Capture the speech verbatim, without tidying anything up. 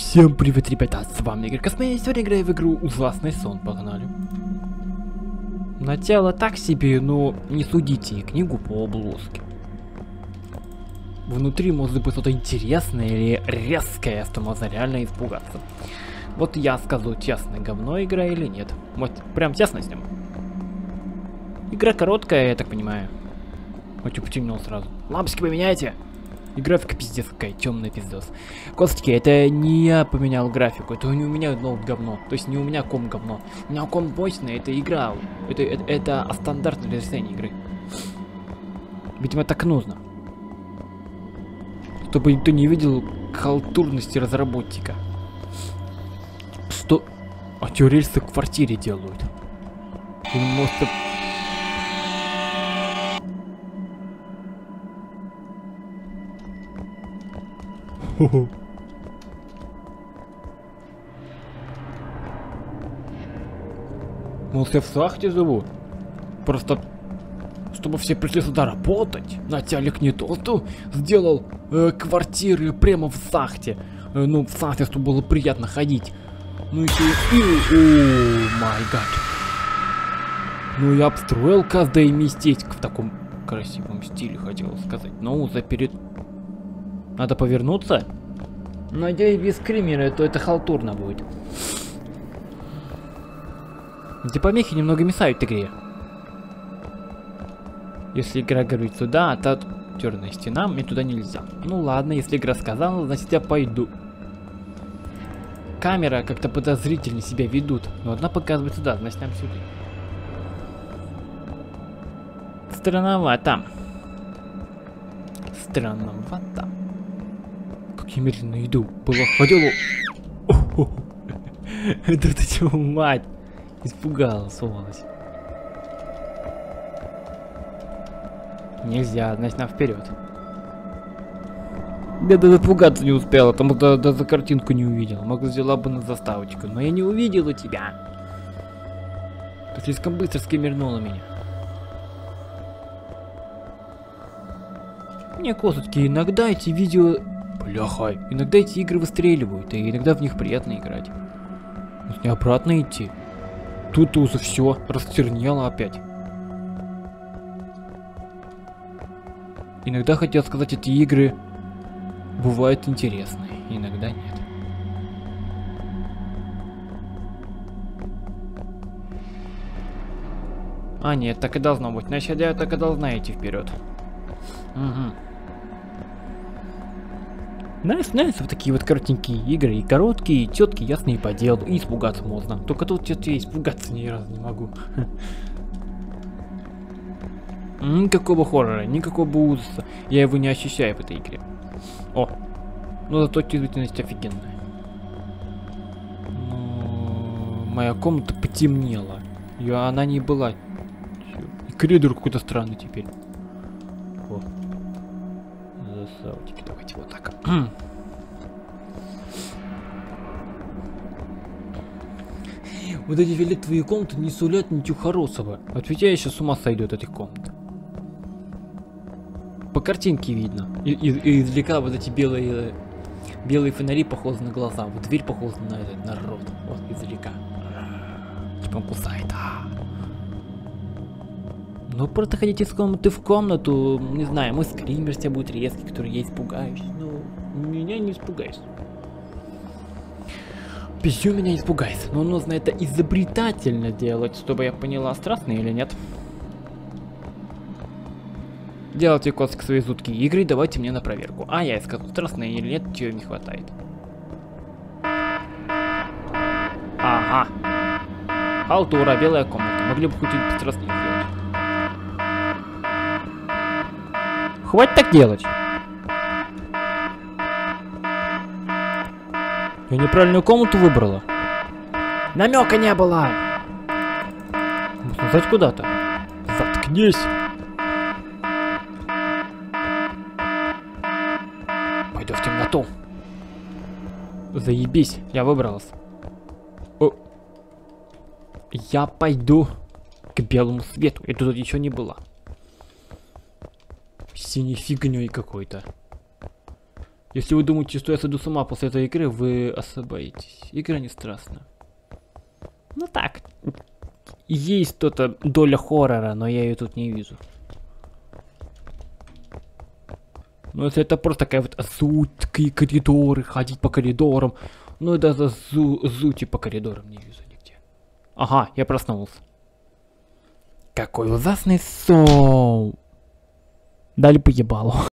Всем привет, ребята, с вами Игорь Космей, сегодня играю в игру Ужасный сон, погнали. Начало так себе, но не судите книгу по обложке. Внутри может быть что-то интересное или резкое, что можно реально испугаться. Вот я скажу, честно, говно игра или нет. Вот прям честно с ним. Игра короткая, я так понимаю. Вот что потемнел сразу. Лампочки поменяйте. И графика пиздец какая, темная пиздец. Косточки, это не я поменял графику, это не у меня ноут говно. То есть не у меня ком говно. У меня ком мощный, это игра. Это, это, это стандартное разрешение игры. Видимо, так нужно. Чтобы никто не видел халтурности разработчика. Что? А что рельсы в квартире делают? Или может... Хо-хо. Может, я в шахте живу? Просто, чтобы все пришли сюда работать. Начальник не то, что сделал э, квартиры прямо в шахте. Э, ну, в шахте, чтобы было приятно ходить. Ну, еще и... О, май гад. Ну, я обстроил каждое местечко в таком красивом стиле, хотел сказать. Ну, за перед... Надо повернуться? Надеюсь, без скримера, то это халтурно будет. Эти помехи немного мешают игре. Если игра говорит сюда, а та черная стена, мне туда нельзя. Ну ладно, если игра сказала, значит я пойду. Камера как-то подозрительно себя ведут, но одна показывает сюда, значит нам сюда. Странновато. Странновато. Я медленно иду. Было ходило. Это ты чего, мать? Испугала, сволочь. Нельзя, значит, нам вперед. Я даже испугаться не успела, потому что даже картинку не увидел. Могла взяла бы на заставочку, но я не увидела тебя. Ты слишком быстро скимернула меня. Мне, косточки, иногда эти видео... Бляха, иногда эти игры выстреливают, и иногда в них приятно играть. Вот не обратно идти. Тут уже все растернело опять. Иногда хотел сказать, эти игры бывают интересные, иногда нет. А нет, так и должно быть. Значит, я так и должна идти вперед. Угу. Нравятся, нравятся вот такие вот коротенькие игры, и короткие, и четкие, ясные по делу, и испугаться можно. Только тут что-то я испугаться ни разу не могу. Никакого хоррора, никакого ужаса. Я его не ощущаю в этой игре. О, ну зато чувствительность офигенная. Но... Моя комната потемнела. И она не была. И коридор какой-то странный теперь. О. Засавочки, давайте вот так. Вот эти фиолетовые комнаты не сулят ничего хорошего. Вот ведь я сейчас с ума сойду от этих комнат. По картинке видно. И, и, и издалека вот эти белые белые фонари похожи на глаза. Вот дверь похожа на этот народ. Вот издалека. Типа он кусает. А -а -а. Ну просто ходите из комнаты в комнату. Не знаю, мой скример тебя будет резкий, который я испугаюсь. Ну, меня не испугаюсь. Пищу меня испугайся, но нужно это изобретательно делать, чтобы я поняла, страстно или нет. Делайте костки свои жуткие игры, давайте мне на проверку. А я скажу, страстно или нет, чего не хватает. Ага. Халтура, белая комната. Могли бы хоть и страстнее сделать. Хватит так делать. Я неправильную комнату выбрала. Намека не было. Нужно сказать куда-то. Заткнись. Пойду в темноту. Заебись, я выбралась. О. Я пойду к белому свету. Я тут еще не была. Синей фигней какой-то. Если вы думаете, что я сойду с ума после этой игры, вы ошибаетесь. Игра не страшна. Ну так. Есть что-то доля хоррора, но я ее тут не вижу. Ну если это просто такая вот зуть, такие коридоры, ходить по коридорам. Ну и даже зу зути по коридорам не вижу нигде. Ага, я проснулся. Какой ужасный сон. Дали по ебалу.